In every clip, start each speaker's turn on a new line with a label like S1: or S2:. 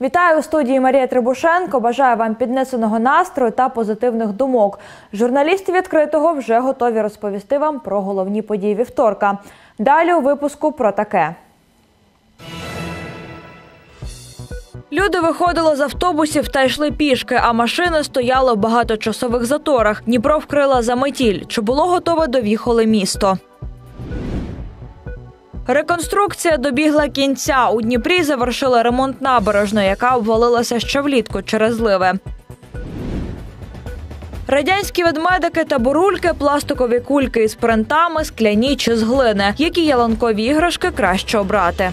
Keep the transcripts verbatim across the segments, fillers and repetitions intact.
S1: Вітаю у студії Марія Трибушенко. Бажаю вам піднесеного настрою та позитивних думок. Журналісти «Відкритого» вже готові розповісти вам про головні події вівторка. Далі у випуску про таке. Люди виходили з автобусів та йшли пішки, а машини стояли в багаточасових заторах. Дніпро вкрила заметіль. Чи було готове до Віхоли місто? Реконструкція добігла кінця. У Дніпрі завершили ремонт набережної, яка обвалилася ще влітку через зливи. Радянські ведмедики та бурульки, пластикові кульки із принтами, скляні чи з глини. Які ялинкові іграшки краще обрати?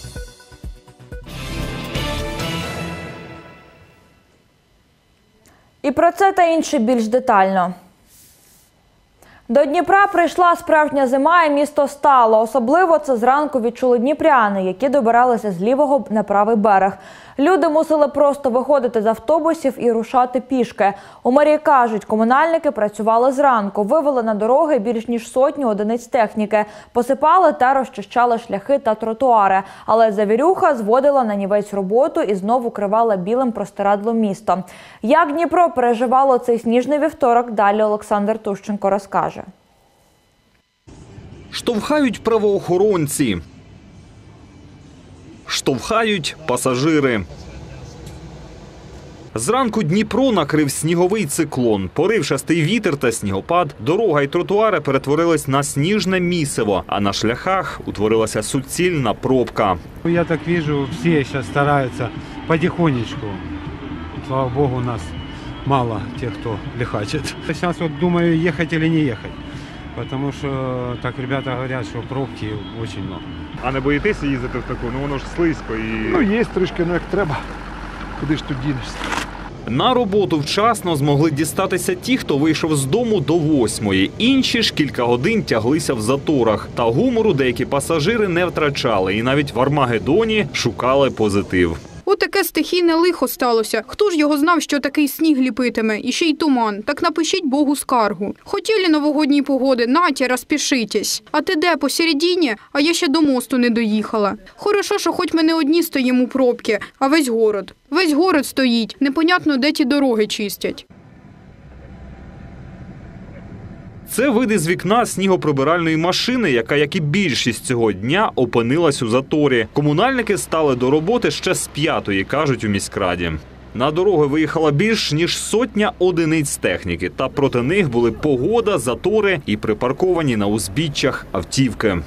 S1: І про це та інше більш детально. До Дніпра прийшла справжня зима і місто стало. Особливо це зранку відчули дніпряни, які добиралися з лівого на правий берег. Люди мусили просто виходити з автобусів і рушати пішки. У мерії кажуть, комунальники працювали зранку, вивели на дороги більш ніж сотню одиниць техніки, посипали та розчищали шляхи та тротуари. Але завірюха зводила на нівець роботу і знову кривала білим простирадлом місто. Як Дніпро переживало цей сніжний вівторок, далі Олександр Тущенко розкаже.
S2: Штовхають правоохоронці. Штовхають пасажири. Зранку Дніпро накрив сніговий циклон. Поривчастий вітер та снігопад, дорога і тротуари перетворились на сніжне місиво, а на шляхах утворилася суцільна пробка.
S3: Я так вижу, всі зараз стараються потихонечку. Слава Богу, у нас мало тих, хто лихачить. Зараз от думаю, їхати чи не їхати. Потому що, так, ребята говорять, що пробки дуже много.
S4: А не боїтеся їздити в таку? Ну воно ж слизько і...
S5: Ну є трішки, ну як треба. Куди ж тут дінешся?
S2: На роботу вчасно змогли дістатися ті, хто вийшов з дому до восьмої. Інші ж кілька годин тяглися в заторах. Та гумору деякі пасажири не втрачали і навіть в Армагеддоні шукали позитив.
S6: Отаке стихійне лихо сталося. Хто ж його знав, що такий сніг ліпитиме? І ще й туман. Так напишіть Богу скаргу. Хотіли новогодній погоди? Наті, розпишитесь. А ти де, посередині? А я ще до мосту не доїхала. Хорошо, що хоч ми не одні стоїмо у пробки, а весь город. Весь город стоїть. Непонятно, де ті дороги чистять.
S2: Це види з вікна снігоприбиральної машини, яка, як і більшість цього дня, опинилась у заторі. Комунальники стали до роботи ще з п'ятої, кажуть у міськраді. На дороги виїхала більш ніж сотня одиниць техніки, та проти них були погода, затори і припарковані на узбіччях автівки.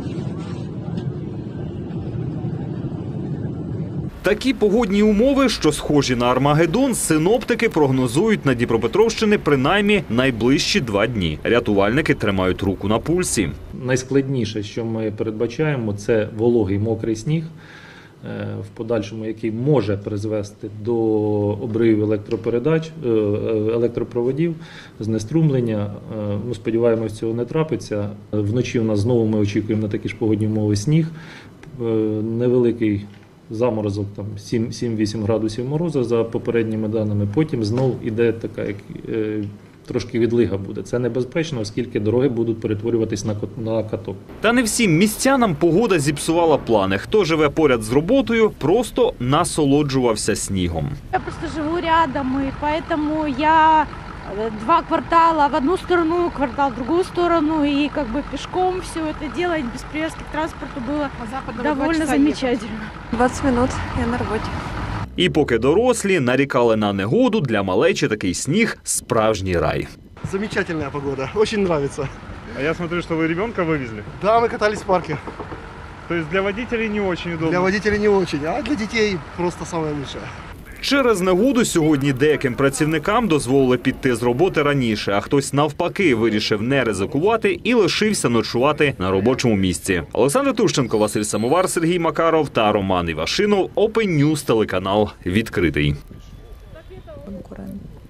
S2: Такі погодні умови, що схожі на Армагеддон, синоптики прогнозують на Дніпропетровщині принаймні найближчі два дні. Рятувальники тримають руку на пульсі.
S7: Найскладніше, що ми передбачаємо, це вологий мокрий сніг, в подальшому який може призвести до обривів електропередач, електропроводів, знеструмлення. Ну, сподіваємось, цього не трапиться. Вночі у нас знову ми очікуємо на такі ж погодні умови сніг, невеликий заморозок, там сім-вісім градусів морозу за попередніми даними. Потім знов іде така, як е, трошки відлига буде. Це небезпечно, оскільки дороги будуть перетворюватись на, на каток.
S2: Та не всім містянам погода зіпсувала плани. Хто живе поряд з роботою, просто насолоджувався снігом.
S8: Я просто живу рядом, і тому я два квартала в одну сторону, квартал в другую сторону, и как бы пешком все это делать без привязки к транспорту было довольно замечательно.
S9: двадцять минут, я на роботі.
S2: І поки дорослі нарікали на негоду, для малечі такий сніг – справжній рай.
S5: Замечательная погода, очень нравится.
S4: А я смотрю, что вы ребенка вывезли?
S5: Да, мы катались в парке.
S4: То есть для водителей не очень удобно?
S5: Для водителей не очень, а для детей просто самое лучшее.
S2: Через негоду сьогодні деяким працівникам дозволили піти з роботи раніше, а хтось навпаки вирішив не ризикувати і лишився ночувати на робочому місці. Олександр Тущенко, Василь Самовар, Сергій Макаров та Роман Івашинов. Open News, телеканал «Відкритий».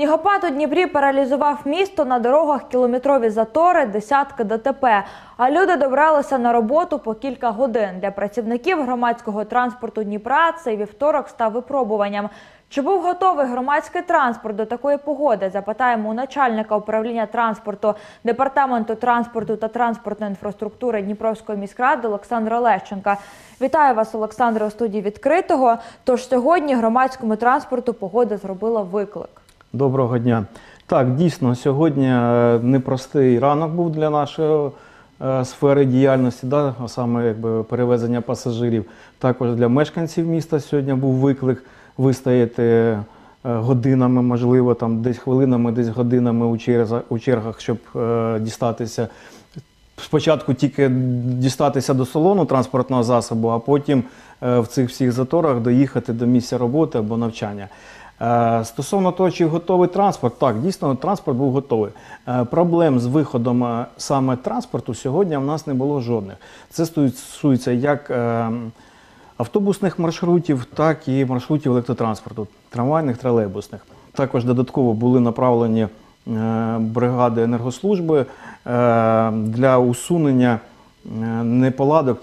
S1: Снігопад у Дніпрі паралізував місто, на дорогах кілометрові затори, десятки ДТП. А люди добралися на роботу по кілька годин. Для працівників громадського транспорту Дніпра цей вівторок став випробуванням. Чи був готовий громадський транспорт до такої погоди? Запитаємо у начальника управління транспорту Департаменту транспорту та транспортної інфраструктури Дніпровської міськради Олександра Лещенка. Вітаю вас, Олександре, у студії «Відкритого». Тож сьогодні громадському транспорту погода зробила виклик.
S10: Доброго дня. Так, дійсно, сьогодні непростий ранок був для нашої е, сфери діяльності, да, а саме якби, перевезення пасажирів. Також для мешканців міста сьогодні був виклик вистояти е, годинами, можливо, там, десь хвилинами, десь годинами у, черза, у чергах, щоб е, дістатися. Спочатку тільки дістатися до салону транспортного засобу, а потім е, в цих всіх заторах доїхати до місця роботи або навчання. Стосовно того, чи готовий транспорт, так, дійсно, транспорт був готовий. Проблем з виходом саме транспорту сьогодні в нас не було жодних. Це стосується як автобусних маршрутів, так і маршрутів електротранспорту, трамвайних, тролейбусних. Також додатково були направлені бригади енергослужби для усунення неполадок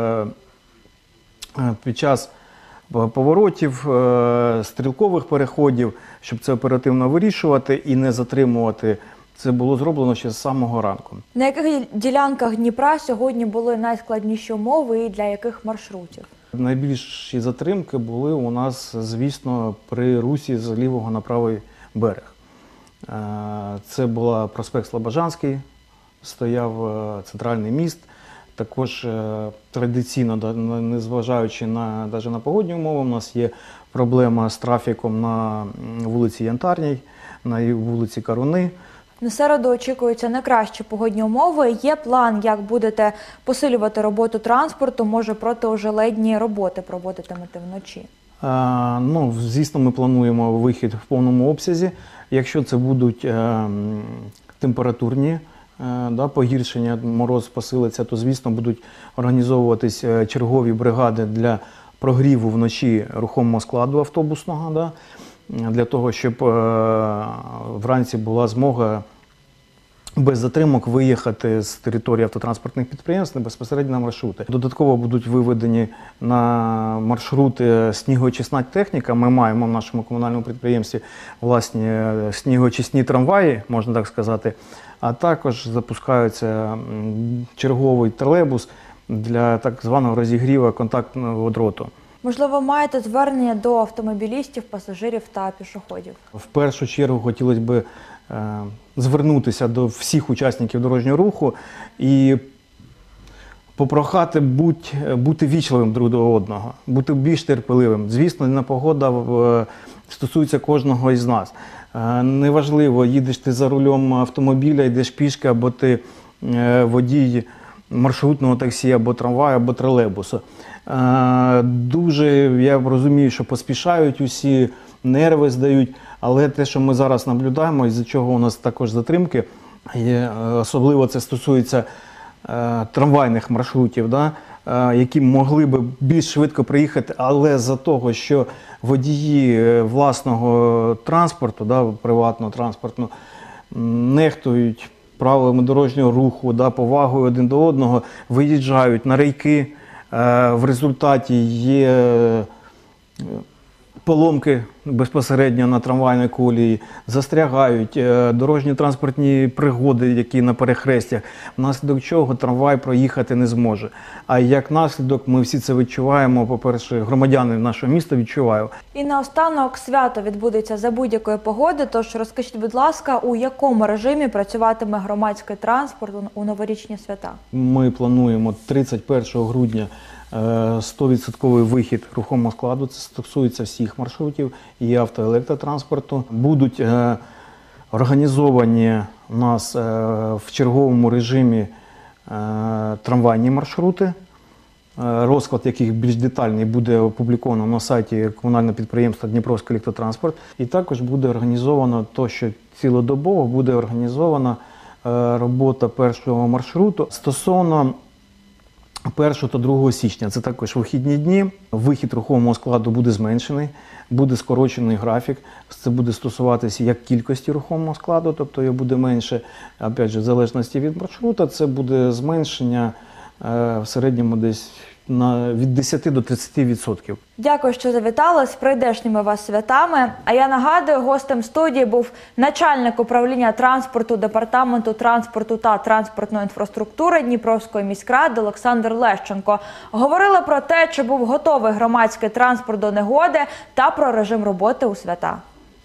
S10: під час поворотів, стрілкових переходів, щоб це оперативно вирішувати і не затримувати. Це було зроблено ще з самого ранку.
S1: На яких ділянках Дніпра сьогодні були найскладніші умови і для яких маршрутів?
S10: Найбільші затримки були у нас, звісно, при русі з лівого на правий берег. Це була проспект Слобожанський, стояв центральний міст. Також традиційно, незважаючи на, навіть на погодні умови, у нас є проблема з трафіком на вулиці Янтарній, на вулиці Каруни.
S1: На середу очікуються не кращі погодні умови. Є план, як будете посилювати роботу транспорту, може протиожеледні роботи проводитимете вночі?
S10: А, ну, звісно, ми плануємо вихід в повному обсязі. Якщо це будуть е, температурні Да, погіршення, мороз посилиться, то, звісно, будуть організовуватись чергові бригади для прогріву вночі рухомого складу автобусного, да, для того, щоб е, вранці була змога без затримок виїхати з території автотранспортних підприємств безпосередньо на маршрути. Додатково будуть виведені на маршрути снігоочисна техніка. Ми маємо в нашому комунальному підприємстві власні снігоочисні трамваї, можна так сказати. А також запускається черговий тролейбус для так званого розігріву контактного дроту.
S1: Можливо, маєте звернення до автомобілістів, пасажирів та пішоходів? В
S10: першу чергу хотілося б е, звернутися до всіх учасників дорожнього руху і попрохати будь, бути вічливим друг до одного, бути більш терпеливим. Звісно, непогода е, стосується кожного із нас. Неважливо, їдеш ти за рулем автомобіля, йдеш пішки, або ти водій маршрутного таксі, або трамваю, або тролейбусу. Дуже, я розумію, що поспішають усі, нерви здають, але те, що ми зараз наблюдаємо, із-за чого у нас також затримки, особливо це стосується трамвайних маршрутів, да, які могли б більш швидко приїхати, але за того, що водії власного транспорту, да, приватного транспорту, нехтують правилами дорожнього руху, да, повагою один до одного, виїжджають на рейки, в результаті є поломки безпосередньо на трамвайній колії, застрягають дорожні транспортні пригоди, які на перехрестях, внаслідок чого трамвай проїхати не зможе. А як наслідок ми всі це відчуваємо, по-перше, громадяни нашого міста відчувають.
S1: І наостанок свято відбудеться за будь-якої погоди, тож розкажіть, будь ласка, у якому режимі працюватиме громадський транспорт у новорічні свята?
S10: Ми плануємо тридцять першого грудня сто відсотків вихід рухомого складу, це стосується всіх маршрутів і авто, і електротранспорту. Будуть е, організовані у нас е, в черговому режимі е, трамвайні маршрути, е, розклад яких більш детальний буде опубліковано на сайті комунального підприємства Дніпровський електротранспорт. І також буде організовано то, що цілодобово буде організована е, робота першого маршруту. Стосовно першого та другого січня. Це також вихідні дні. Вихід рухомого складу буде зменшений, буде скорочений графік. Це буде стосуватися як кількості рухомого складу, тобто його буде менше, опять же, в залежності від маршрута, це буде зменшення е, в середньому десь на, від десяти до тридцяти відсотків.
S1: Дякую, що завітали. З прийдешніми вас святами. А я нагадую, гостем студії був начальник управління транспорту Департаменту транспорту та транспортної інфраструктури Дніпровської міськради Олександр Лещенко. Говорили про те, чи був готовий громадський транспорт до негоди та про режим роботи у свята.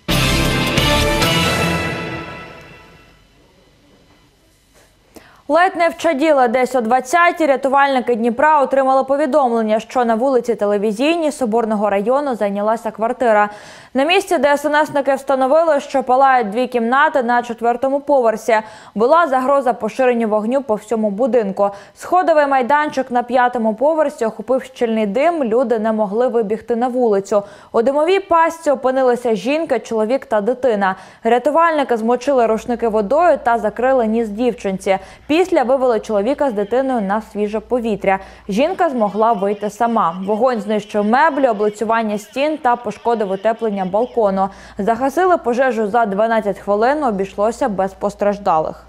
S1: Ледь не вчаділи десь о двадцятій рятувальники Дніпра отримали повідомлення, що на вулиці Телевізійній Соборного району зайнялася квартира. На місці ДСНСники встановили, що палають дві кімнати на четвертому поверсі. Була загроза поширення вогню по всьому будинку. Сходовий майданчик на п'ятому поверсі охопив щільний дим, люди не могли вибігти на вулицю. У димовій пастці опинилися жінка, чоловік та дитина. Рятувальники змочили рушники водою та закрили ніс дівчинці. Після вивели чоловіка з дитиною на свіже повітря. Жінка змогла вийти сама. Вогонь знищив меблі, облицювання стін та пошкодив утеплення балкону. Загасили пожежу за дванадцять хвилин, обійшлося без постраждалих.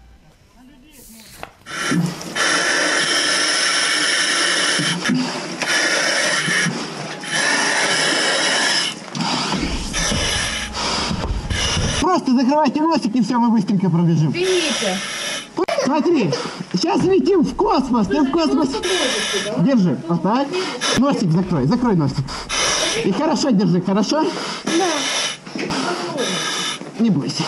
S11: Просто закрывайте носик и все, мы быстренько пробежим.
S8: Видите?
S11: Смотри, сейчас летим в космос, ты в космос. Держи, вот так. Носик закрой, закрой носик. И хорошо держи, хорошо? Да. Не бойся.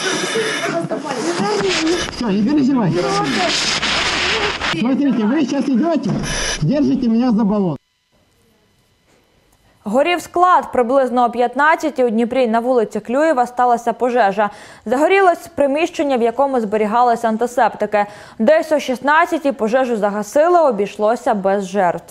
S11: Все, не переживай. Смотрите, вы сейчас идете, держите меня за баллон.
S1: Горів склад. Приблизно о п'ятнадцятій у Дніпрі на вулиці Клюєва сталася пожежа. Загорілось приміщення, в якому зберігалися антисептики. Десь о шістнадцятій пожежу загасили, обійшлося без жертв.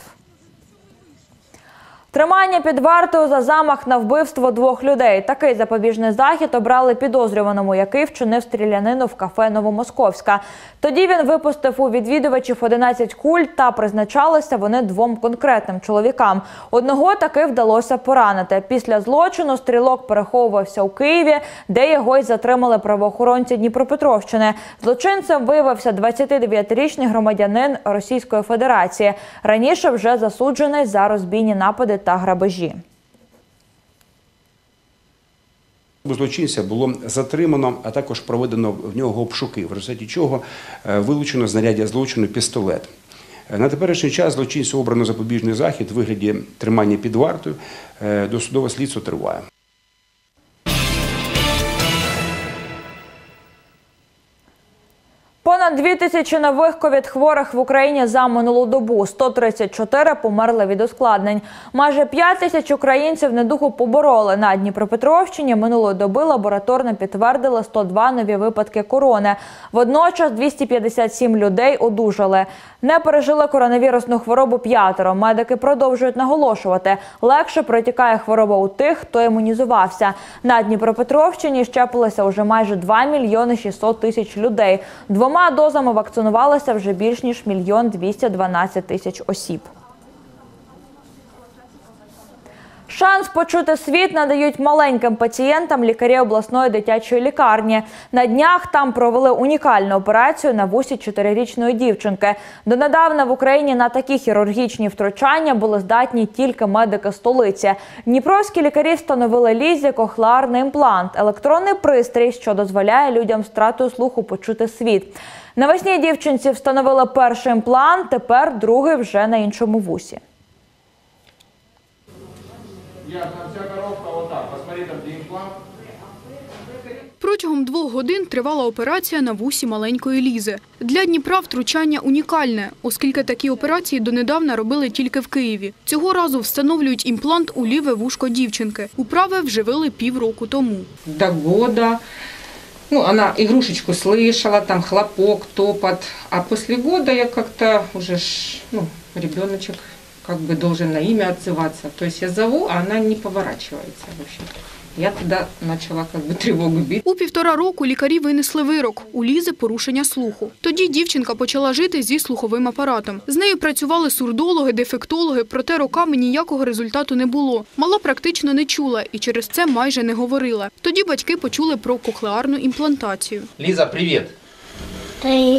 S1: Тримання під вартою за замах на вбивство двох людей. Такий запобіжний захід обрали підозрюваному, який вчинив стрілянину в кафе Новомосковська. Тоді він випустив у відвідувачів одинадцять куль та призначалися вони двом конкретним чоловікам. Одного таки вдалося поранити. Після злочину стрілок переховувався у Києві, де його й затримали правоохоронці Дніпропетровщини. Злочинцем виявився двадцятидев'ятирічний громадянин Російської Федерації. Раніше вже засуджений за розбійні напади та грабежі.
S12: Злочинця було затримано, а також проведено в нього обшуки, в результаті чого вилучено знаряддя злочину пістолет. На теперішній час злочинцю обрано запобіжний захід у вигляді тримання під вартою. Досудове слідство триває.
S1: Понад дві тисячі нових ковід-хворих в Україні за минулу добу. сто тридцять чотири померли від ускладнень. Майже п'ять тисяч українців недугу побороли. На Дніпропетровщині минулої доби лабораторно підтвердили сто два нові випадки корони. Водночас двісті п'ятдесят сім людей одужали. Не пережили коронавірусну хворобу п'ятеро. Медики продовжують наголошувати, легше протікає хвороба у тих, хто імунізувався. На Дніпропетровщині щепилися уже майже два мільйони шістсот тисяч людей. Двома дозами вакцинувалося вже більш ніж мільйон двісті дванадцять тисяч осіб. Шанс почути світ надають маленьким пацієнтам лікарі обласної дитячої лікарні. На днях там провели унікальну операцію на вусі чотирирічної дівчинки. Донедавна в Україні на такі хірургічні втручання були здатні тільки медики столиці. Дніпровські лікарі встановили Лізі кохлеарний імплант – електронний пристрій, що дозволяє людям з втратою слуху почути світ. Навесні дівчинці встановили перший імплант, тепер другий вже на іншому вусі.
S6: Протягом двох годин тривала операція на вусі маленької Лізи. Для Дніпра втручання унікальне, оскільки такі операції донедавна робили тільки в Києві. Цього разу встановлюють імплант у ліве вушко дівчинки. Управи вживили півроку тому.
S13: До года, ну, она игрушечку слышала, там хлопок, топот. А после года я как-то уже, ну, ребеночек как бы должен на имя отзываться. То есть я зову, а она не поворачивается вообще. Я тогда почала как бы тривогу бити.
S6: У півтора року лікарі винесли вирок. У Лізи порушення слуху. Тоді дівчинка почала жити зі слуховим апаратом. З нею працювали сурдологи, дефектологи, проте роками ніякого результату не було. Мала практично не чула і через це майже не говорила. Тоді батьки почули про кохлеарну імплантацію.
S14: Лиза, привет!
S15: Привет!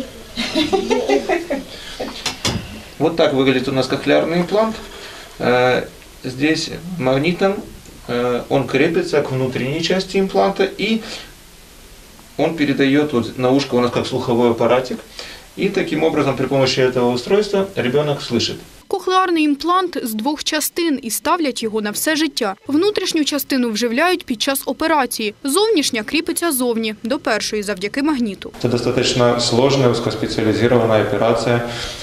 S14: Вот так выглядит у нас кохлеарный имплант. Здесь магнитом он крепится к внутренней части импланта, и он передает вот на ушко у нас как слуховой аппаратик. И таким образом при помощи этого устройства ребенок слышит.
S6: Кохлеарний імплант з двох частин і ставлять його на все життя. Внутрішню частину вживляють під час операції. Зовнішня кріпиться зовні, до першої завдяки магніту.
S16: Это достаточно сложная, узкоспециализированная операция,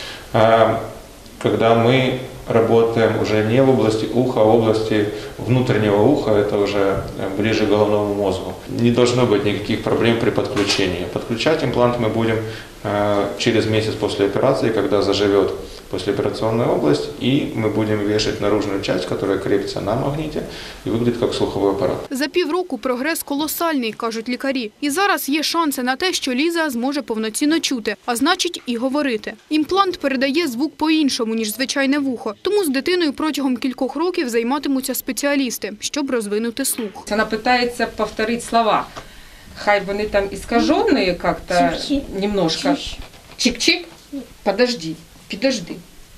S16: когда мы работаем уже не в области уха, а в области внутреннего уха, это уже ближе к головному мозгу. Не должно быть никаких проблем при подключении. Подключать имплант мы будем через месяц после операции, когда заживет послеоперационная область, и мы будем вешать наружную часть, которая крепится на магните и выглядит как слуховой аппарат.
S6: За півроку прогрес колосальний, кажуть лікарі. І зараз є шанси на те, що Ліза зможе повноцінно чути, а значить і говорити. Імплант передає звук по-іншому, ніж звичайне вухо. Тому з дитиною протягом кількох років займатимуться спеціалісти, щоб розвинути слух.
S13: Вона намагається повторити слова. Хай вони там іскажені як-то немножко. Чик-чик, подожди. Підожди.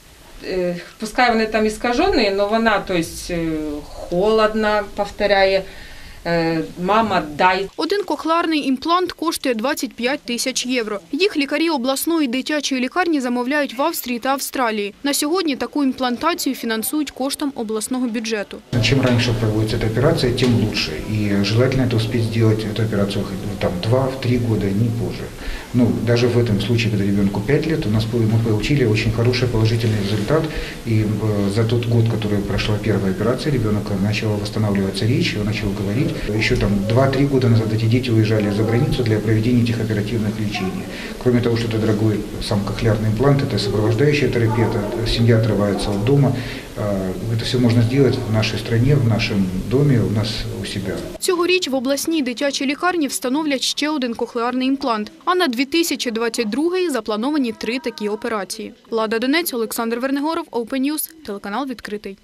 S13: Пускай вони там іскажені, але вона, то есть, холодно повторяє. Мама, дай.
S6: Один кохлеарний імплант коштує двадцять п'ять тисяч євро. Їх лікарі обласної дитячої лікарні замовляють в Австрії та Австралії. На сьогодні таку імплантацію фінансують коштом обласного бюджету.
S17: Чем раньше проводится эта операция, тем лучше. И желательно это успеть сделать, эту операцию, там, два-три года, не позже. Ну, даже в этом случае, когда ребенку пять лет, у нас мы получили очень хороший положительный результат. И за тот год, который прошла первая операция, ребенок начал восстанавливаться речь, он начал говорить. Еще там два-три года назад эти дети уезжали за границу для проведения этих оперативных лечений. Кроме того, что это дорогой сам кохлеарный имплант, это сопровождающая терапия, семья отрывается от дома. Это все можно сделать в нашей стране, в нашем доме, у нас у себя.
S6: Цьогоріч в обласній дитячій лікарні встановлять ще один кохлеарний імплант. А на дві тисячі двадцять другий заплановані три такі операції. Лада Донець, Олександр Вернегоров, Open News, телеканал «Відкритий».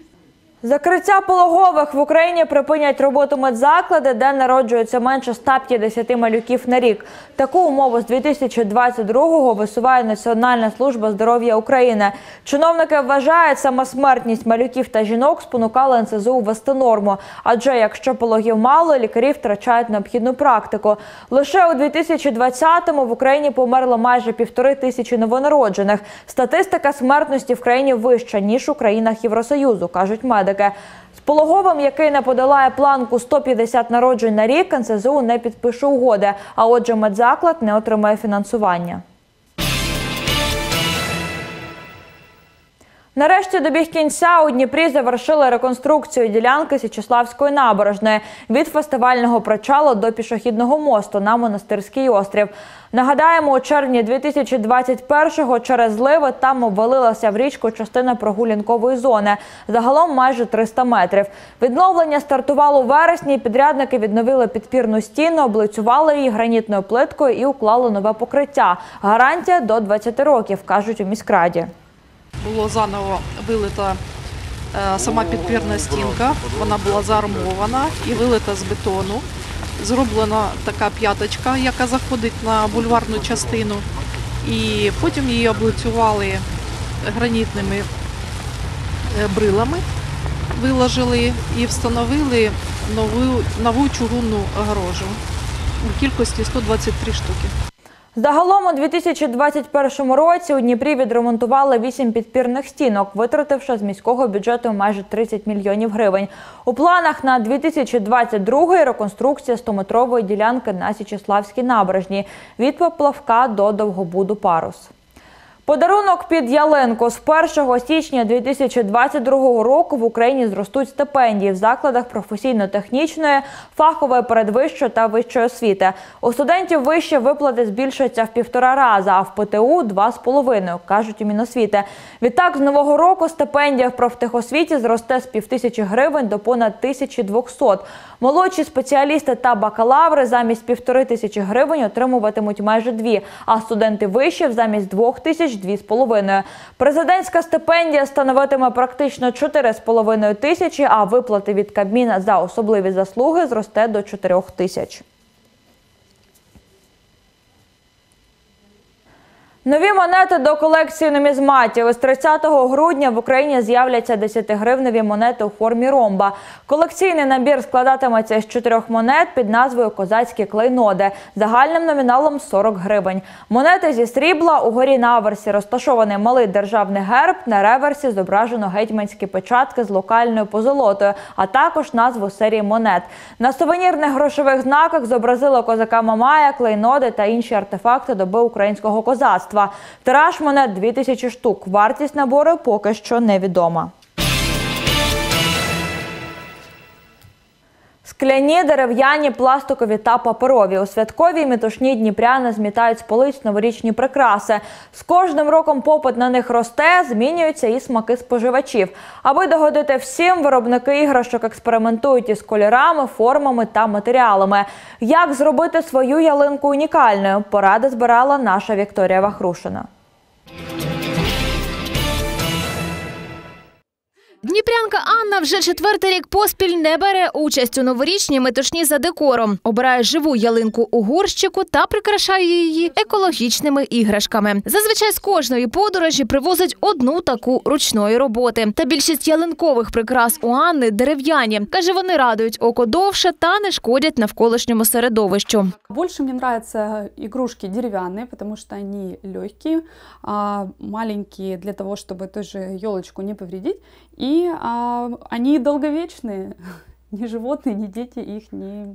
S1: Закриття пологових в Україні припинять роботу медзаклади, де народжується менше ста п'ятдесяти малюків на рік. Таку умову з дві тисячі двадцять другого висуває Національна служба здоров'я України. Чиновники вважають, сама смертність малюків та жінок спонукала ен ес зе у ввести норму. Адже якщо пологів мало, лікарі втрачають необхідну практику. Лише у дві тисячі двадцятому в Україні померло майже півтори тисячі новонароджених. Статистика смертності в країні вища, ніж у країнах Євросоюзу, кажуть медики. З пологовим, який не подолає планку сто п'ятдесят народжень на рік, ен ес зе у не підпише угоди, а отже медзаклад не отримає фінансування. Нарешті добіг кінця. У Дніпрі завершили реконструкцію ділянки Січеславської набережної від фестивального причалу до пішохідного мосту на Монастирський острів. Нагадаємо, у червні дві тисячі двадцять першого через зливи там обвалилася в річку частина прогулянкової зони. Загалом майже триста метрів. Відновлення стартувало у вересні. Підрядники відновили підпірну стіну, облицювали її гранітною плиткою і уклали нове покриття. Гарантія до двадцяти років, кажуть у міськраді.
S18: Було заново вилита е, сама підпірна стінка, вона була заармована і вилита з бетону. Зроблена така п'яточка, яка заходить на бульварну частину. І потім її облицювали гранітними брилами, виложили і встановили нову, нову чугунну огорожу у кількості сто двадцять три штуки.
S1: Загалом у дві тисячі двадцять першому році у Дніпрі відремонтували вісім підпірних стінок, витративши з міського бюджету майже тридцять мільйонів гривень. У планах на дві тисячі двадцять другий реконструкція стометрової ділянки на Січеславській набережній від Поплавка до Довгобуду Парус. Подарунок під ялинку. З першого січня дві тисячі двадцять другого року в Україні зростуть стипендії в закладах професійно-технічної, фахової передвищої та вищої освіти. У студентів вищі виплати збільшаться в півтора рази, а в ПТУ – два з половиною, кажуть у Міносвіти. Відтак, з нового року стипендія в профтехосвіті зросте з півтисячі гривень до понад тисячі двохсот. Молодші спеціалісти та бакалаври замість півтори тисячі гривень отримуватимуть майже дві, а студенти вишів замість двох тисяч – дві з половиною. Президентська стипендія становитиме практично чотири з половиною тисячі, а виплати від Кабміна за особливі заслуги зросте до чотирьох тисяч. Нові монети до колекції нумізматів. Із тридцятого грудня в Україні з'являться десятигривневі монети у формі ромба. Колекційний набір складатиметься з чотирьох монет під назвою «Козацькі клейноди» загальним номіналом сорок гривень. Монети зі срібла, угорі на аверсі розташований малий державний герб, на реверсі зображено гетьманські печатки з локальною позолотою, а також назву серії монет. На сувенірних грошових знаках зобразили козака Мамая, клейноди та інші артефакти доби українського козацтва. Тираж монет – дві тисячі штук. Вартість набору поки що невідома. Скляні, дерев'яні, пластикові та паперові. У святкові метушні дніпряни змітають з полиць новорічні прикраси. З кожним роком попит на них росте, змінюються і смаки споживачів. Аби догодити всім, виробники іграшок експериментують із кольорами, формами та матеріалами. Як зробити свою ялинку унікальною? Поради збирала наша Вікторія Вахрушина.
S15: Дніпрянка Анна вже четвертий рік поспіль не бере участь у новорічній метушні за декором. Обирає живу ялинку у горщику та прикрашає її екологічними іграшками. Зазвичай з кожної подорожі привозить одну таку ручної роботи. Та більшість ялинкових прикрас у Анни дерев'яні. Каже, вони радують око довше та не шкодять навколишньому середовищу.
S19: Больше мне нравятся игрушки деревянные, потому что они легкие, маленькие для того, чтобы тоже елочку не повредить. И а, они долговечные, ни животные, ни дети их не,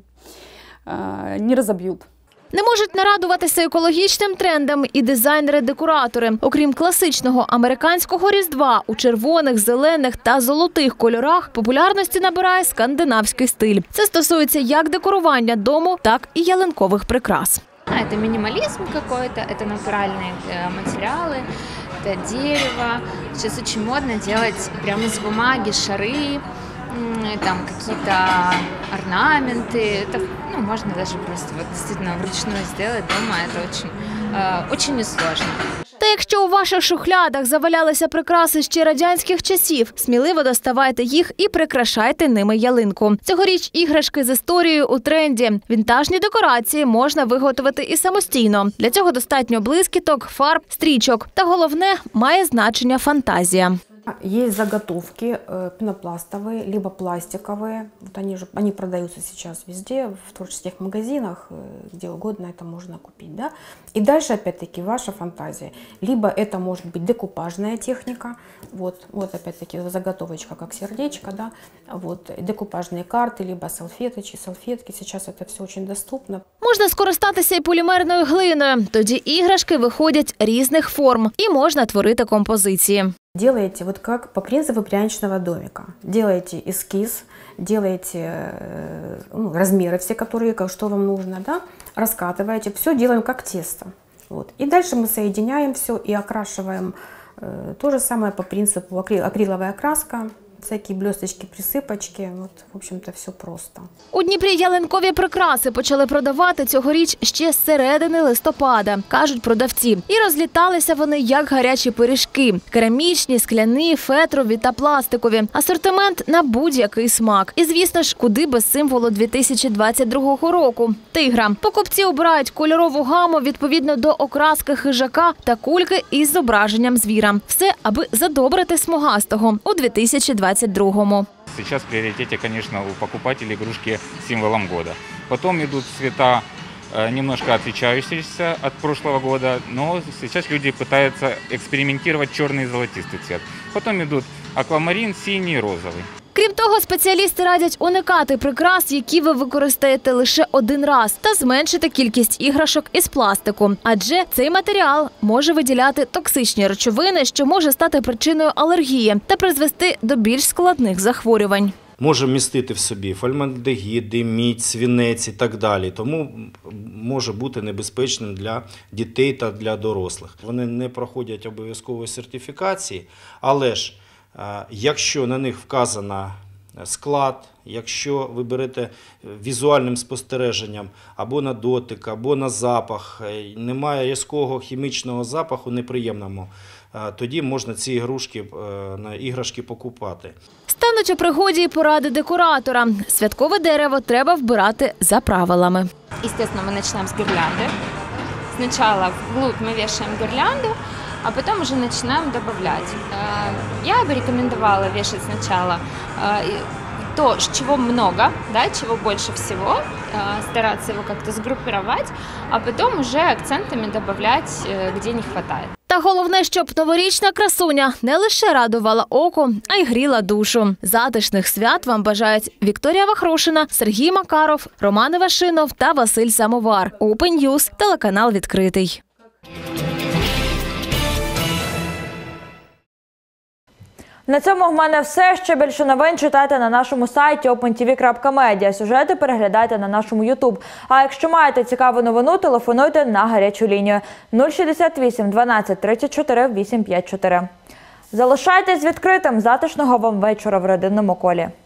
S19: а, не разобьют.
S15: Не можуть нарадуватися екологічним трендам і дизайнери-декоратори. Окрім класичного американського різдва, у червоних, зелених та золотих кольорах популярності набирає скандинавський стиль. Це стосується як декорування дому, так і ялинкових прикрас.
S20: Это минимализм какой-то, это натуральные материалы, это дерево. Сейчас очень модно делать прямо из бумаги шары, там какие-то орнаменты. Это, ну, можно даже просто вот действительно вручную сделать дома. Это очень, э, очень несложно.
S15: Та якщо у ваших шухлядах завалялися прикраси ще радянських часів, сміливо доставайте їх і прикрашайте ними ялинку. Цьогоріч іграшки з історією у тренді. Вінтажні декорації можна виготовити і самостійно. Для цього достатньо блискіток, фарб, стрічок. Та головне – має значення фантазія.
S21: Есть заготовки э, пенопластовые, либо пластиковые. Вот они, же, они продаются сейчас везде, в творческих магазинах, э, где угодно это можно купить. Да? И дальше, опять-таки, ваша фантазия. Либо это может быть декупажная техника. Вот, вот опять-таки, заготовочка, как сердечко. Да? Вот, декупажные карты, либо салфеточки, салфетки. Сейчас это все очень доступно.
S15: Можна скористатися і полімерною глиною. Тоді іграшки виходять різних форм і можна творити композиції.
S21: Делаете вот как по принципу пряничного домика. Делаете эскиз, делаете ну, размеры все, которые, что вам нужно, да? Раскатываете. Все делаем как тесто. Вот. И дальше мы соединяем все и окрашиваем э, то же самое по принципу акрил, акриловая краска. Всякі блісточки, присипочки, от, в общем-то, все просто.
S15: У Дніпрі ялинкові прикраси почали продавати цьогоріч ще з середини листопада, кажуть продавці. І розліталися вони як гарячі пиріжки. Керамічні, скляні, фетрові та пластикові. Асортимент на будь-який смак. І, звісно ж, куди без символу дві тисячі двадцять другого року – тигра. Покупці обирають кольорову гаму відповідно до окраски хижака та кульки із зображенням звіра. Все, аби задобрити смугастого у дві тисячі двадцять другому.
S22: Сейчас в приоритете, конечно, у покупателей игрушки с символом года. Потом идут цвета, немножко отличающиеся от прошлого года, но сейчас люди пытаются экспериментировать черный и золотистый цвет. Потом идут аквамарин, синий, розовый.
S15: Крім Крім того, спеціалісти радять уникати прикрас, які ви використаєте лише один раз, та зменшити кількість іграшок із пластику. Адже цей матеріал може виділяти токсичні речовини, що може стати причиною алергії та призвести до більш складних захворювань.
S3: Може містити в собі формальдегід, мідь, свинець і так далі. Тому може бути небезпечним для дітей та для дорослих. Вони не проходять обов'язкової сертифікації, але ж якщо на них вказано склад, якщо ви берете візуальним спостереженням або на дотик, або на запах, немає різкого хімічного запаху неприємного, тоді можна ці ігрушки, іграшки покупати.
S15: Стануть у пригоді і поради декоратора. Святкове дерево треба вбирати за правилами.
S20: Естественно, мы начинаем с гирлянды. Сначала вглубь мы вешаем гирлянду, а потом уже начинаем добавлять. Я бы рекомендовала вешать сначала то, чего много, да, чего больше всего, стараться его как-то сгруппировать, а потом уже акцентами добавлять, где не хватает.
S15: Та головне, щоб новорічна красуня не лише радувала око, а й гріла душу. Затишних свят вам бажають Вікторія Вахрушина, Сергій Макаров, Роман Івашинов та Василь Самовар. Open News, телеканал відкритий.
S1: На цьому в мене все. Ще більше новин читайте на нашому сайті опен ті ві крапка медіа. Сюжети переглядайте на нашому ютуб. А якщо маєте цікаву новину, телефонуйте на гарячу лінію нуль шістдесят вісім дванадцять тридцять чотири вісімсот п'ятдесят чотири. Залишайтесь відкритим. Затишного вам вечора в родинному колі.